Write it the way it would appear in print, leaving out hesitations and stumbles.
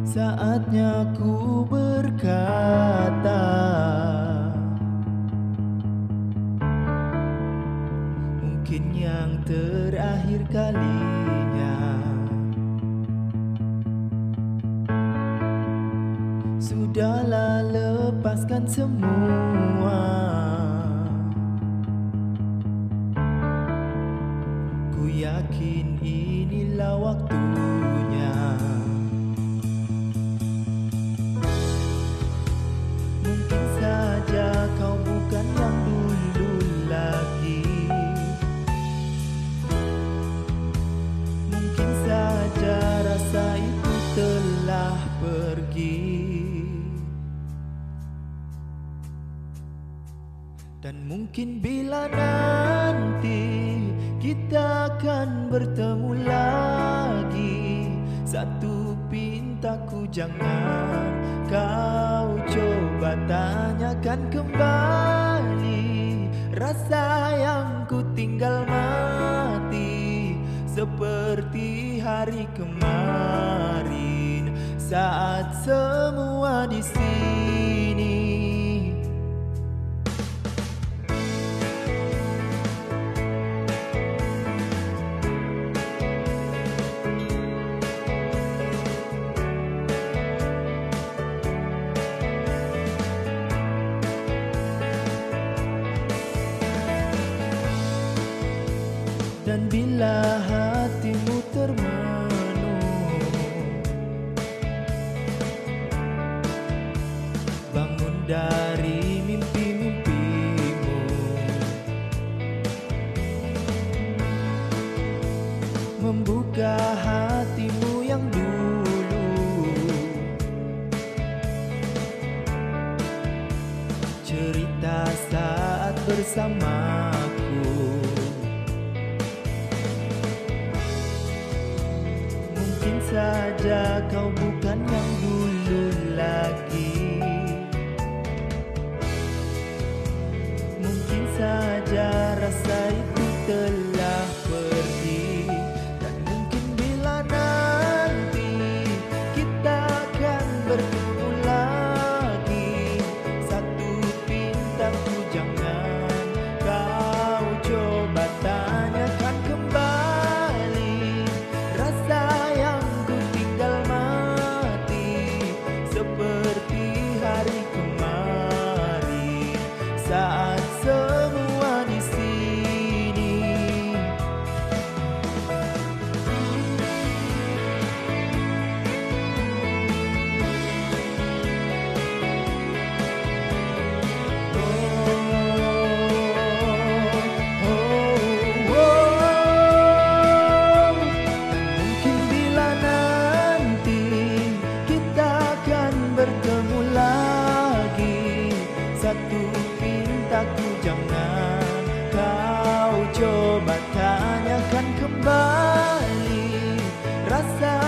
Saatnya ku berkata, mungkin yang terakhir kalinya. Sudahlah, lepaskan semua. Ku yakin inilah waktunya. Mungkin saja kau bukan yang dulu lagi. Mungkin saja rasa itu telah pergi. Dan mungkin bila nanti kita akan bertemu lagi, satu pintaku jangan kau coba tanyakan kembali. Rasa yang ku tinggal mati seperti hari kemarin, saat semua di sini. Dan bila hatimu termenung, bangun dari mimpi-mimpimu. Membuka hatimu yang dulu. Cerita saat bersamaku. Mungkin saja kau bukan yang dulu lagi. Mungkin saja rasa itu telah pergi. Dan mungkin bila nanti kita akan bertemu lagi, satu pintaku jangan kau coba tanyakan kembali. Rasa yang ku tinggal mati seperti hari kemarin, saat semua di sini. Mungkin bila nanti kita akan bertemu lagi, satu pintaku jangan kau coba tanyakan kembali. Rasa